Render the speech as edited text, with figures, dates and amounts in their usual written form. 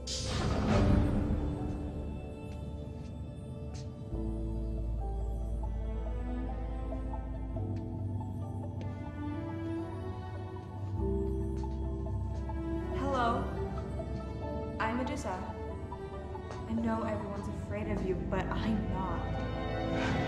Hello. I'm Medusa. I know everyone's afraid of you, but I'm not.